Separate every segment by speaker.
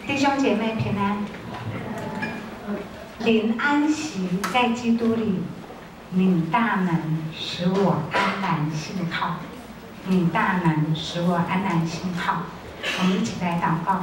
Speaker 1: 弟兄姐妹平安，灵安息在基督里，你大能使我安然信靠，你大能使我安然信靠。我们一起来祷告。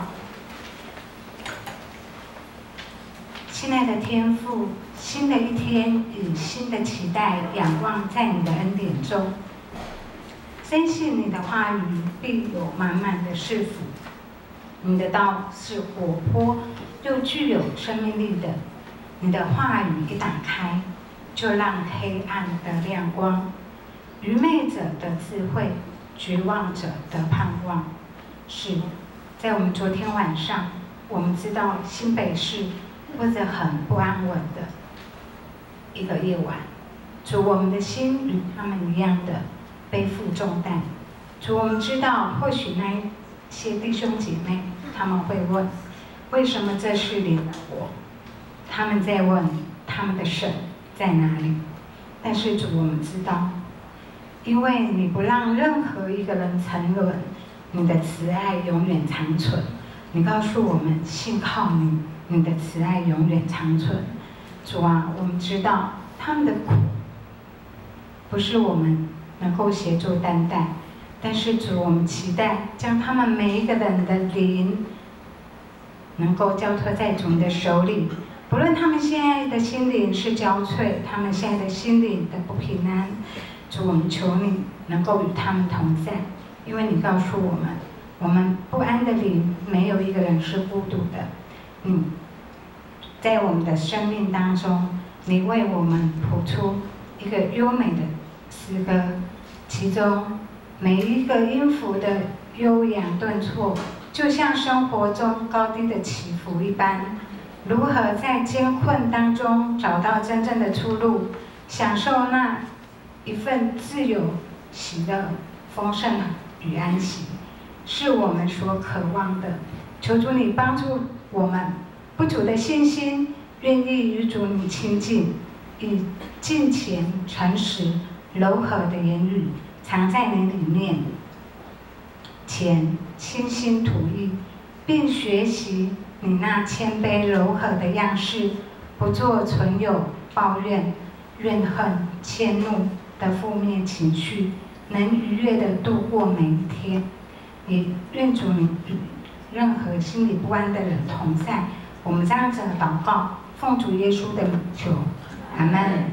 Speaker 1: 亲爱的天父，新的一天与新的期待，仰望在你的恩典中，深信你的话语必有满满的赐福。你的道是活泼又具有生命力的，你的话语一打开，就让黑暗得亮光，愚昧者得智慧，绝望者得盼望。是在我们昨天晚上，我们知道新北市过着很不安稳的一个夜晚。主，我们的心与他们一样的背负重担。主，我们知道，或许那一些弟兄姐妹他们会问：为什么这事临了我？他们在问他们的神在哪里？但是主，我们知道，因为你不让任何一个人沉沦，你的慈爱永远长存。你告诉我们，信靠你，你的慈爱永远长存。主啊，我们知道他们的苦不是我们能够协助担待，但是主，我们期待将他们每一个人的灵能够交托在主的手里。不论他们现在的心灵是交瘁，他们现在的心灵的不平安，主，我们求你能够与他们同在，因为你告诉我们，我们不安的灵没有一个人是孤独的。在我们的生命当中，你为我们谱出一个优美的诗歌，其中每一个音符的悠扬顿挫，就像生活中高低的起伏一般。如何在艰困当中找到真正的出路，享受那一份自由、喜乐、丰盛与安息，是我们所渴望的。求主你帮助我们不足的信心，愿意与主你亲近，以敬虔、诚实、柔和的言语藏在你里面，且倾心吐意，并学习你那谦卑柔和的样式，不做存有抱怨、怨恨、迁怒的负面情绪，能愉悦地度过每一天。也愿主你与任何心里不安的人同在。我们这样子的祷告，奉主耶稣的名求，阿们。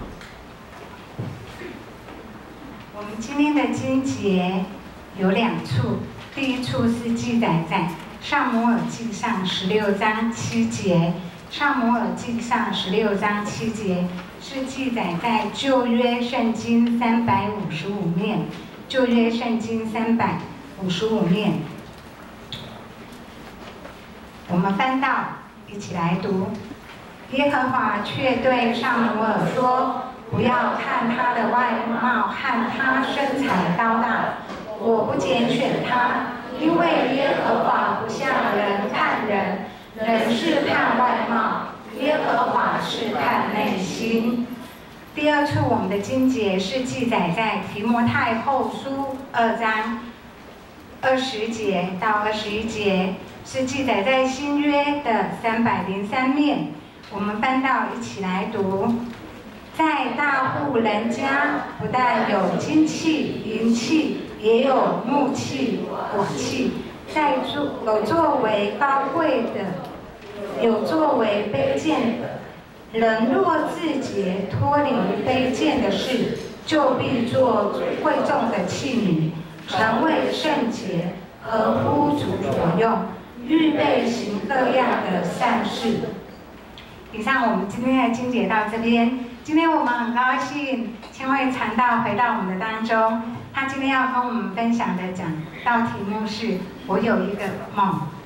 Speaker 1: 我们今天的经节有2处，第一处是记载在撒母耳记上16章7节，撒母耳记上16章7节是记载在旧约圣经355面，旧约圣经355面。我们翻到，一起来读。耶和华却对撒母耳说：不要看他的外貌和他身材高大，我不拣选他，因为耶和华不像人看人，人是看外貌，耶和华是看内心。第二处我们的经节是记载在提摩太后书2章20节到21节，是记载在新约的303面。我们翻到，一起来读。在大户人家，不但有金器、银器，也有木器、火器，有作为高贵的，有作为卑贱的。人若自洁，脱离卑贱的事，就必做贵重的器皿，成为圣洁，合乎主所用，预备行各样的善事。以上我们今天的经节到这边。今天我们很高兴千惠传道回到我们的当中，他今天要跟我们分享的讲道题目是：我有一个梦。